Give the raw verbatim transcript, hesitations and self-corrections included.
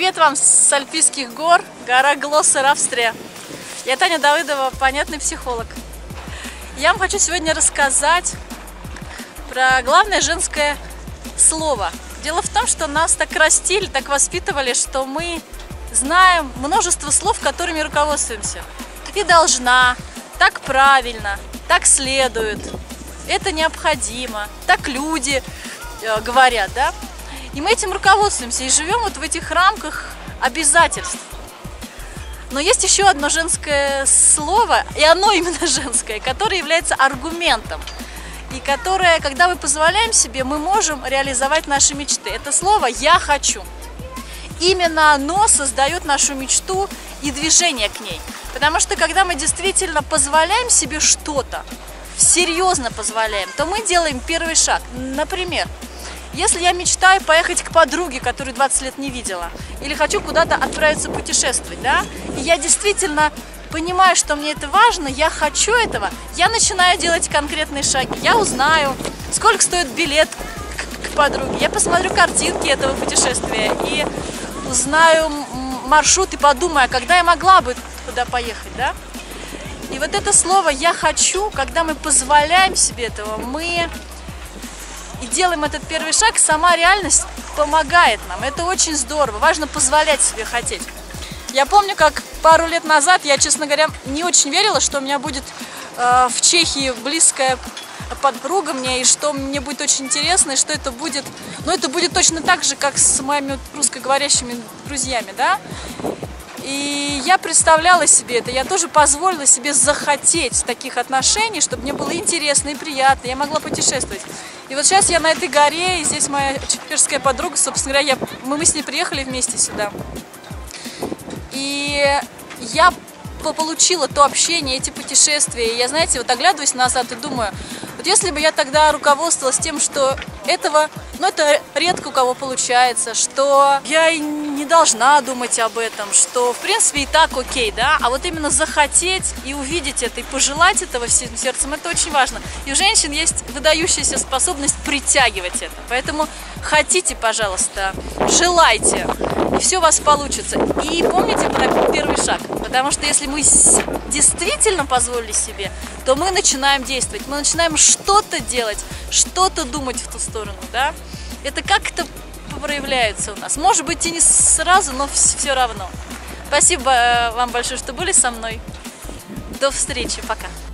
Привет вам с Альпийских гор, гора Глоссер, Австрия. Я Таня Давыдова, понятный психолог. Я вам хочу сегодня рассказать про главное женское слово. Дело в том, что нас так растили, так воспитывали, что мы знаем множество слов, которыми руководствуемся. И должна, так правильно, так следует, это необходимо, так люди э, говорят, да? И мы этим руководствуемся и живем вот в этих рамках обязательств. Но есть еще одно женское слово, и оно именно женское, которое является аргументом. И которое, когда мы позволяем себе, мы можем реализовать наши мечты. Это слово «я хочу». Именно оно создает нашу мечту и движение к ней. Потому что когда мы действительно позволяем себе что-то, серьезно позволяем, то мы делаем первый шаг. Например, если я мечтаю поехать к подруге, которую двадцать лет не видела, или хочу куда-то отправиться путешествовать, да, и я действительно понимаю, что мне это важно, я хочу этого, я начинаю делать конкретные шаги. Я узнаю, сколько стоит билет к, к подруге, я посмотрю картинки этого путешествия и узнаю маршрут и подумаю, когда я могла бы туда поехать, да. И вот это слово «я хочу», когда мы позволяем себе этого, мы и делаем этот первый шаг, сама реальность помогает нам. Это очень здорово. Важно позволять себе хотеть. Я помню, как пару лет назад я, честно говоря, не очень верила, что у меня будет э, в Чехии близкая подруга мне, и что мне будет очень интересно, и что это будет... Ну, это будет точно так же, как с моими русскоговорящими друзьями, да? И я представляла себе это, я тоже позволила себе захотеть таких отношений, чтобы мне было интересно и приятно, я могла путешествовать. И вот сейчас я на этой горе, и здесь моя чешская подруга, собственно говоря, я, мы, мы с ней приехали вместе сюда. И я получила то общение, эти путешествия, и я, знаете, вот оглядываюсь назад и думаю, вот если бы я тогда руководствовалась тем, что этого, ну это редко у кого получается, что я и не должна думать об этом, что в принципе и так окей, да, а вот именно захотеть и увидеть это, и пожелать этого всем сердцем, это очень важно. И у женщин есть выдающаяся способность притягивать это, поэтому хотите, пожалуйста, желайте, и все у вас получится. И помните про первый шаг, потому что если мы действительно позволили себе, то мы начинаем действовать, мы начинаем что-то делать, что-то думать в ту сторону, да? Это как-то проявляется у нас. Может быть и не сразу, но все равно. Спасибо вам большое, что были со мной. До встречи, пока.